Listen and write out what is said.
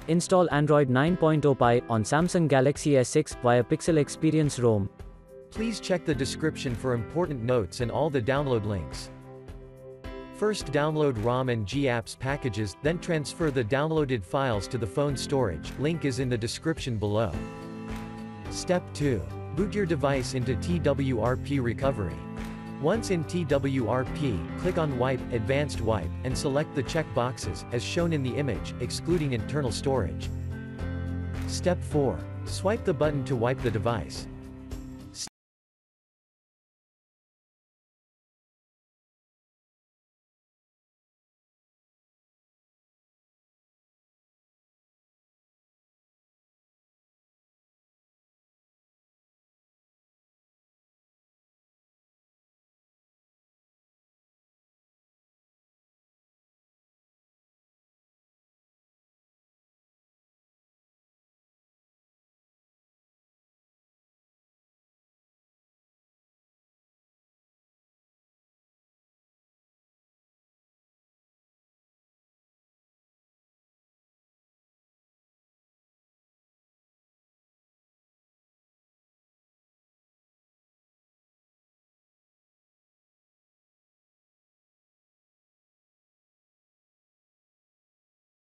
Install Android 9.0 Pie on Samsung Galaxy S6 via Pixel Experience ROM. Please check the description for important notes and all the download links. First download ROM and GApps packages, then transfer the downloaded files to the phone storage, link is in the description below. Step 2. Boot your device into TWRP recovery. Once in TWRP, click on Wipe, Advanced Wipe, and select the check boxes, as shown in the image, excluding internal storage. Step 4. Swipe the button to wipe the device.